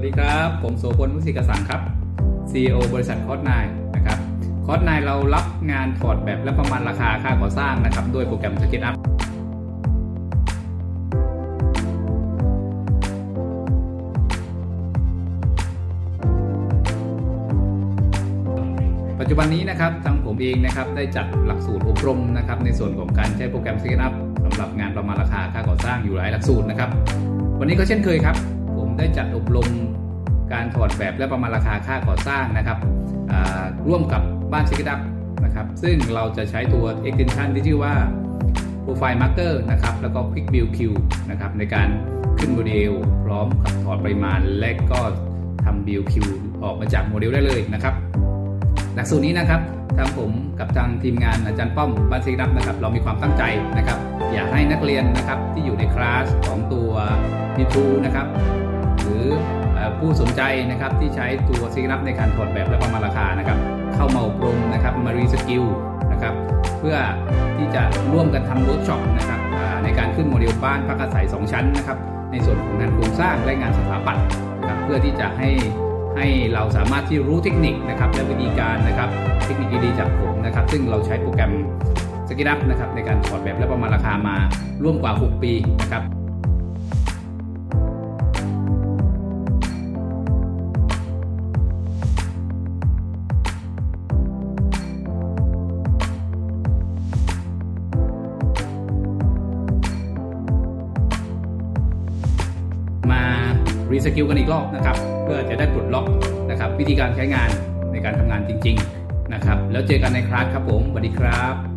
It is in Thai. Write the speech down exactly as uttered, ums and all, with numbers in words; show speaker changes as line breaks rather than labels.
วัสดีครับผมโสพล มุสิกสังครับ ซี อี โอ บริษัทคอร์สไนน์นะครับคอร์สไนน์เรารับงานถอดแบบและประมาณราคาค่าก่อสร้างนะครับด้วยโปรแกรม SketchUp ปัจจุบันนี้นะครับทางผมเองนะครับได้จัดหลักสูตรอบรมนะครับในส่วนของการใช้โปรแกรม SketchUp สำหรับงานประมาณราคาค่าก่อสร้างอยู่หลายหลักสูตรนะครับวันนี้ก็เช่นเคยครับผมได้จัดอบรมการถอดแบบและประมาณราคาค่าก่อสร้างนะครับร่วมกับบ้าน SketchUp นะครับซึ่งเราจะใช้ตัว extension ที่ชื่อว่า Profile Marker นะครับแล้วก็ Quick Build Q นะครับในการขึ้นโมเดลพร้อมกับถอดปริมาณและก็ทำ Build Q ออกมาจากโมเดลได้เลยนะครับหลักสูตรนี้นะครับทางผมกับทางทีมงานอาจารย์ป้อมบ้าน SketchUp นะครับเรามีความตั้งใจนะครับอยากให้นักเรียนนะครับที่อยู่ในคลาสของตัว บี ทู นะครับหรือผู้สนใจนะครับที่ใช้ตัว SketchUp ในการถอดแบบและประมาณราคานะครับเข้ามาอบรมนะครับมารีสกิลนะครับเพื่อที่จะร่วมกันทำเวิร์กช็อปนะครับในการขึ้นโมเดลบ้านพักอาศัยสองชั้นนะครับในส่วนของงานโครงสร้างและงานสถาปัตย์นะครับเพื่อที่จะให้ให้เราสามารถที่รู้เทคนิคนะครับและวิธีการนะครับเทคนิคดีๆจากผมนะครับซึ่งเราใช้โปรแกรม SketchUp นะครับในการถอดแบบและประมาณราคามาร่วมกว่าหกปีนะครับมารีสกิลกันอีกรอบนะครับเพื่อจะได้ปลดล็อกนะครับวิธีการใช้งานในการทำงานจริงๆนะครับแล้วเจอกันในคลาสครับผมสวัสดีครับ